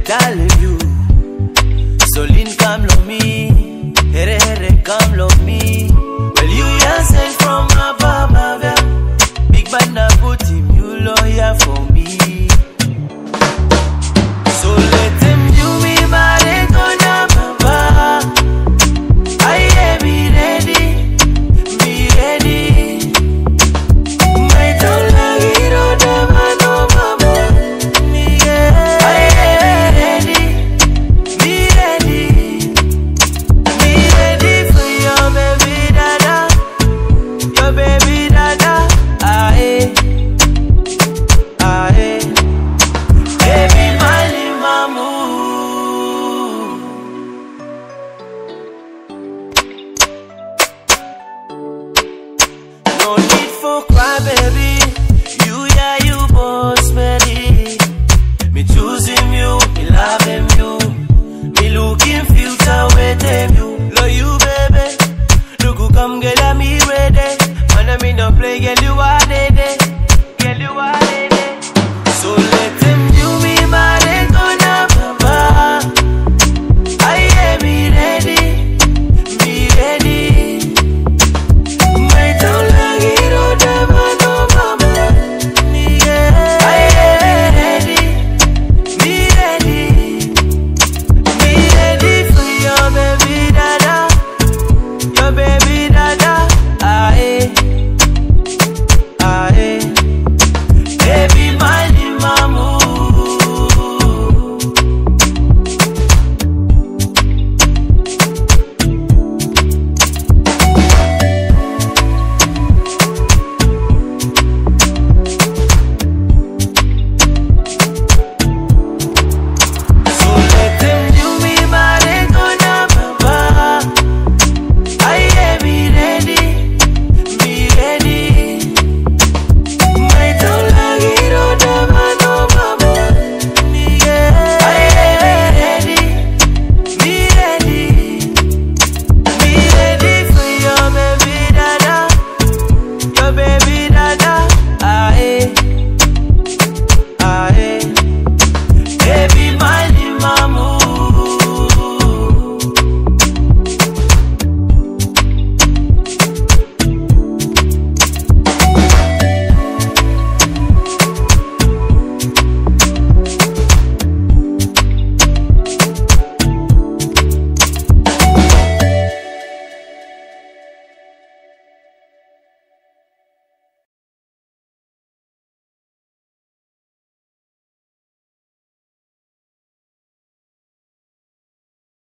I love you. So Lynn, come love me. Here, here, come love me. Well, you yourself from above, yeah. Big man, na put him, you lawyer for me. So let him do me, married on your papa. I be ready, be ready. My town like it on the man, oh mama. Me, yeah. I ready, be ready. Be ready for your baby dada. Your baby dada. Aye, aye. Baby, Mali Mamu. No need for cry, baby. You, yeah, you boss ready. Me choosing you, me loving you. Me looking future with them you. Love you, baby. Look who come, girl, me ready. Man, I me no play, girl, you are dead. Girl, you are dead.